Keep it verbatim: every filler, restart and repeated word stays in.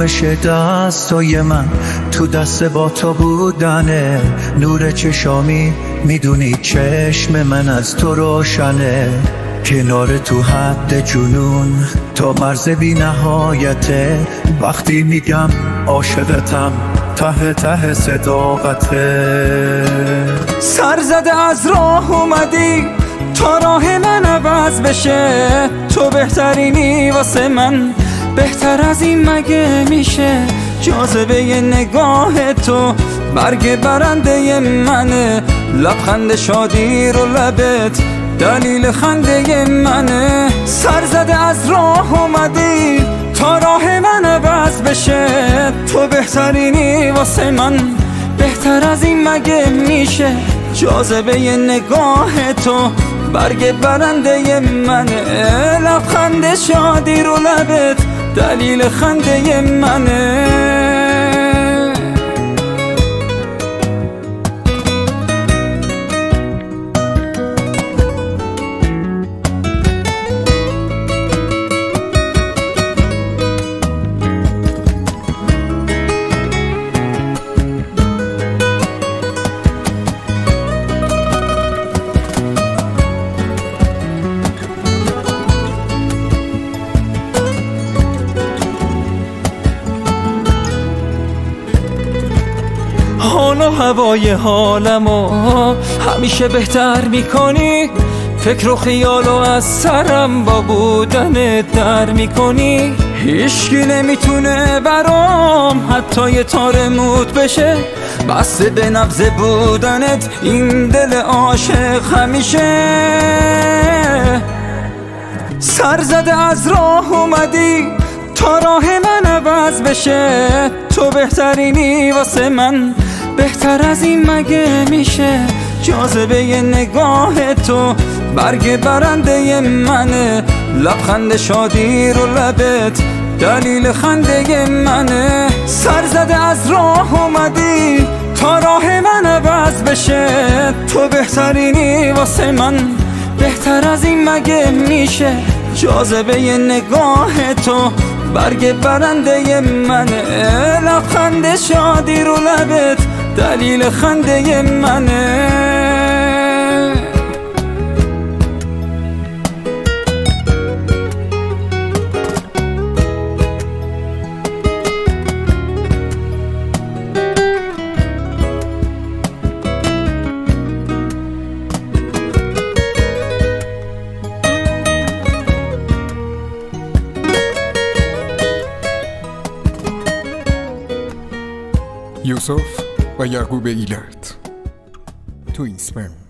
آرامش دستای من تو دست با تو بودنه، نور چشامی میدونی چشم من از تو روشنه، کنار تو حد جنون تا مرز بی نهایته، وقتی میگم عاشقتم ته ته صداقته. سر زده از راه اومدی تا راه من عوض بشه، تو بهترینی واسه من، بهتر از این مگه میشه؟ جاذبه ی نگاه تو برگ برنده منه، لبخند شادی رو لبت دلیل خنده منه. سر زده از راه اومدی تا راه من عوض بشه، تو بهترینی واسه من، بهتر از این مگه میشه؟ جاذبه ی نگاه تو برگ برنده منه، لبخند شادی رو لبت دلیل خنده منه. حال و هوای حالمو همیشه بهتر میکنی، فکر و خیالو از سرم با بودنت در میکنی. هیچکی نمیتونه برام حتی یه تار موت بشه، بسته به نبض بودنت این دل عاشق همیشه. سر زده از راه اومدی تا راه من عوض بشه، تو بهترینی واسه من، بهتر از این مگه میشه؟ جاذبه ی نگاه تو برگ برنده منه، لبخند شادی رو لبت دلیل خنده منه. سر زده از راه اومدی تا راه من عوض بشه، تو بهترینی واسه من، بهتر از این مگه میشه؟ جاذبه ی نگاه تو برگ برنده منه، لبخند شادی رو لبت دلیل خنده منه. یوسف و یعقوب ایلت تو اینسپرم.